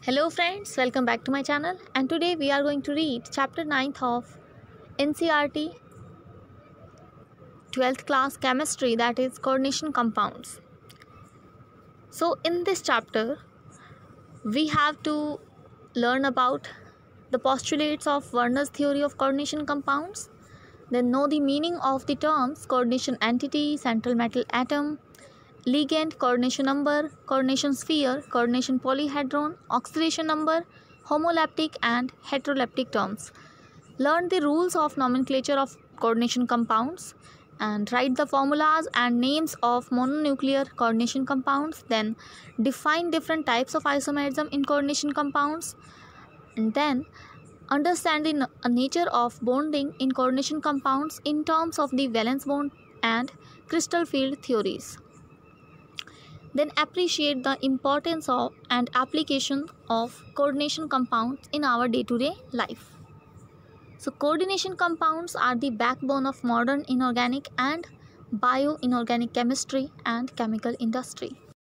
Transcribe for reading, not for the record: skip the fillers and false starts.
Hello friends, welcome back to my channel, and today we are going to read chapter 9th of NCERT 12th class chemistry, that is coordination compounds. So in this chapter we have to learn about the postulates of Werner's theory of coordination compounds, then know the meaning of the terms coordination entity, central metal atom, ligand, coordination number, coordination sphere, coordination polyhedron, oxidation number, homoleptic and heteroleptic terms. Learn the rules of nomenclature of coordination compounds and write the formulas and names of mononuclear coordination compounds. Then define different types of isomerism in coordination compounds, and then understand the nature of bonding in coordination compounds in terms of the valence bond and crystal field theories. Then appreciate the importance of and application of coordination compounds in our day-to-day life. So coordination compounds are the backbone of modern inorganic and bioinorganic chemistry and chemical industry.